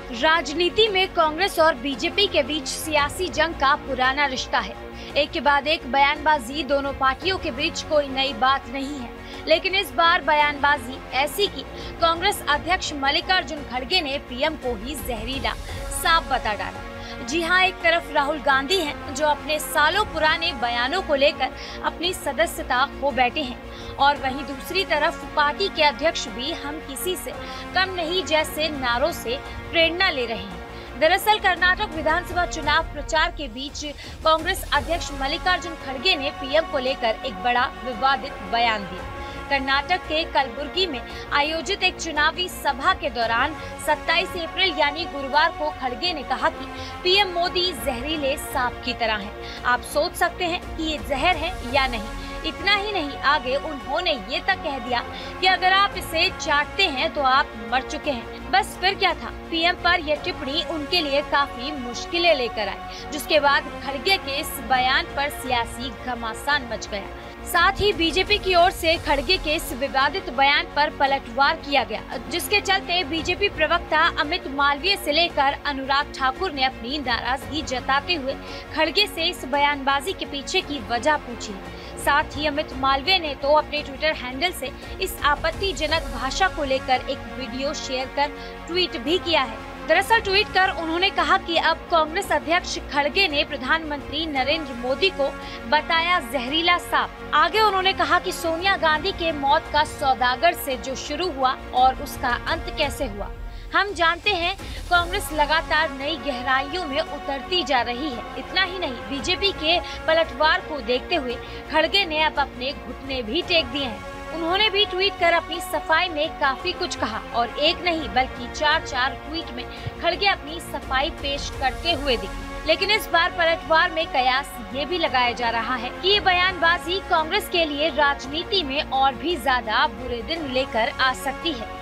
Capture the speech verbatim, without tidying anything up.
राजनीति में कांग्रेस और बीजेपी के बीच सियासी जंग का पुराना रिश्ता है। एक के बाद एक बयानबाजी दोनों पार्टियों के बीच कोई नई बात नहीं है, लेकिन इस बार बयानबाजी ऐसी की कांग्रेस अध्यक्ष मल्लिकार्जुन खड़गे ने पीएम को ही जहरीला सांप बता डाला। जी हां, एक तरफ राहुल गांधी हैं जो अपने सालों पुराने बयानों को लेकर अपनी सदस्यता खो बैठे हैं, और वहीं दूसरी तरफ पार्टी के अध्यक्ष भी हम किसी से कम नहीं जैसे नारों से प्रेरणा ले रहे हैं। दरअसल कर्नाटक विधानसभा चुनाव प्रचार के बीच कांग्रेस अध्यक्ष मल्लिकार्जुन खड़गे ने पीएम को लेकर एक बड़ा विवादित बयान दिया। कर्नाटक के कलबुर्गी में आयोजित एक चुनावी सभा के दौरान सत्ताईस अप्रैल यानी गुरुवार को खड़गे ने कहा कि पीएम मोदी जहरीले सांप की तरह हैं। आप सोच सकते हैं कि ये जहर है या नहीं। इतना ही नहीं, आगे उन्होंने ये तक कह दिया कि अगर आप इसे चाटते हैं तो आप मर चुके हैं। बस फिर क्या था, पीएम पर यह टिप्पणी उनके लिए काफी मुश्किलें लेकर आई, जिसके बाद खड़गे के इस बयान पर सियासी घमासान मच गया। साथ ही बीजेपी की ओर से खड़गे के इस विवादित बयान पर पलटवार किया गया, जिसके चलते बीजेपी प्रवक्ता अमित मालवीय से लेकर अनुराग ठाकुर ने अपनी नाराजगी जताते हुए खड़गे से इस बयानबाजी के पीछे की वजह पूछी। साथ ही अमित मालवीय ने तो अपने ट्विटर हैंडल से इस आपत्तिजनक भाषा को लेकर एक वीडियो शेयर कर ट्वीट भी किया है। दरअसल ट्वीट कर उन्होंने कहा कि अब कांग्रेस अध्यक्ष खड़गे ने प्रधानमंत्री नरेंद्र मोदी को बताया जहरीला सांप। आगे उन्होंने कहा कि सोनिया गांधी के मौत का सौदागर से जो शुरू हुआ और उसका अंत कैसे हुआ। हम जानते हैं कांग्रेस लगातार नई गहराइयों में उतरती जा रही है। इतना ही नहीं, बीजेपी के पलटवार को देखते हुए खड़गे ने अब अपने घुटने भी टेक दिए हैं। उन्होंने भी ट्वीट कर अपनी सफाई में काफी कुछ कहा, और एक नहीं बल्कि चार चार ट्वीट में खड़गे अपनी सफाई पेश करते हुए दिखे। लेकिन इस बार पलटवार में कयास ये भी लगाया जा रहा है कि ये बयानबाजी कांग्रेस के लिए राजनीति में और भी ज्यादा बुरे दिन लेकर आ सकती है।